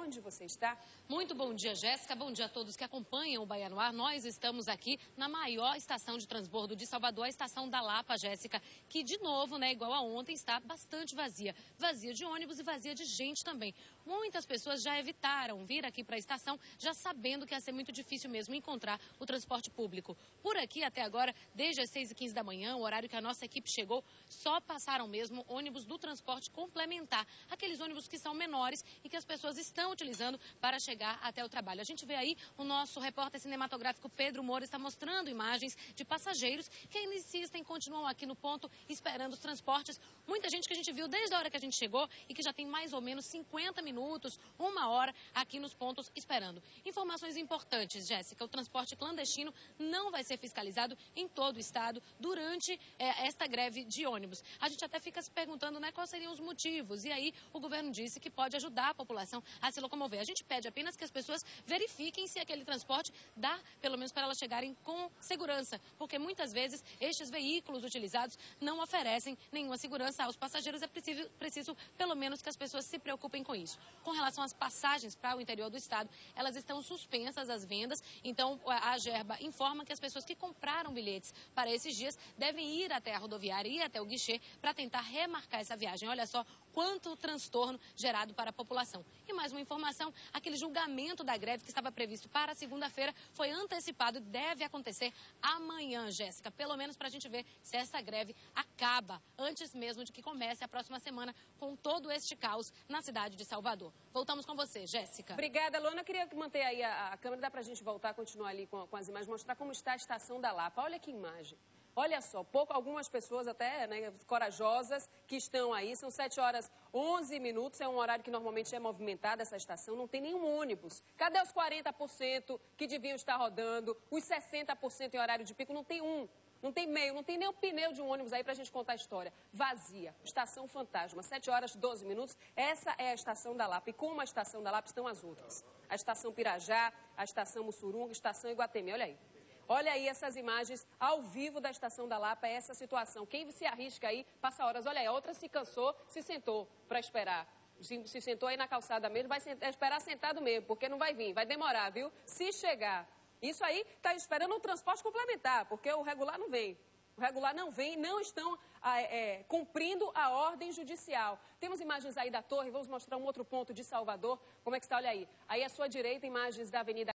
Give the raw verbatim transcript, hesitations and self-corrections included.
onde você está? Muito bom dia, Jéssica. Bom dia a todos que acompanham o Bahia no Ar. Nós estamos aqui na maior estação de transbordo de Salvador, a estação da Lapa, Jéssica, que de novo, né, igual a ontem, está bastante vazia. Vazia de ônibus e vazia de gente também. Muitas pessoas já evitaram vir aqui para a estação, já sabendo que ia ser muito difícil mesmo encontrar o transporte público. Por aqui, até agora, desde as seis e quinze da manhã, o horário que a nossa equipe chegou, só passaram mesmo ônibus do transporte complementar. Aqueles ônibus que são menores e que as pessoas estão utilizando para chegar até o trabalho. A gente vê aí o nosso repórter cinematográfico Pedro Moura está mostrando imagens de passageiros que ainda insistem, continuam aqui no ponto esperando os transportes. Muita gente que a gente viu desde a hora que a gente chegou e que já tem mais ou menos cinquenta minutos, uma hora aqui nos pontos esperando. Informações importantes, Jéssica, o transporte clandestino não vai ser fiscalizado em todo o estado durante é, esta greve de ônibus. A gente até fica se perguntando, né, quais seriam os motivos. E aí o governo disse que pode ajudar a população a se locomover. A gente pede apenas que as pessoas verifiquem se aquele transporte dá, pelo menos para elas chegarem com segurança, porque muitas vezes estes veículos utilizados não oferecem nenhuma segurança aos passageiros. É preciso, preciso pelo menos que as pessoas se preocupem com isso. Com relação às passagens para o interior do estado, elas estão suspensas as vendas, então a Agerba informa que as pessoas que compraram bilhetes para esses dias devem ir até a rodoviária e até o guichê para tentar remarcar essa viagem. Olha só quanto transtorno gerado para a população. E mais uma informação, aquele julgamento da greve que estava previsto para segunda-feira foi antecipado e deve acontecer amanhã, Jéssica, pelo menos para a gente ver se essa greve acaba antes mesmo de que comece a próxima semana com todo este caos na cidade de Salvador. Voltamos com você, Jéssica. Obrigada, Luana. Eu queria manter aí a, a câmera, dá para a gente voltar, continuar ali com, com as imagens, mostrar como está a estação da Lapa. Olha que imagem. Olha só, pouco, algumas pessoas até, né, corajosas que estão aí. São sete horas onze minutos, é um horário que normalmente é movimentada essa estação. Não tem nenhum ônibus. Cadê os quarenta por cento que deviam estar rodando? Os sessenta por cento em horário de pico? Não tem um. Não tem meio, não tem nem o pneu de um ônibus aí pra gente contar a história. Vazia. Estação fantasma. sete horas e doze minutos. Essa é a estação da Lapa. E como a estação da Lapa estão as outras. A estação Pirajá, a estação Mussurunga, a estação Iguatemi. Olha aí. Olha aí essas imagens ao vivo da estação da Lapa, essa situação. Quem se arrisca aí, passa horas. Olha aí, a outra se cansou, se sentou para esperar. Se, se sentou aí na calçada mesmo, vai sentar, esperar sentado mesmo, porque não vai vir, vai demorar, viu? Se chegar. Isso aí está esperando um transporte complementar, porque o regular não vem. O regular não vem, não estão é, cumprindo a ordem judicial. Temos imagens aí da torre, vamos mostrar um outro ponto de Salvador. Como é que está? Olha aí. Aí à sua direita, imagens da Avenida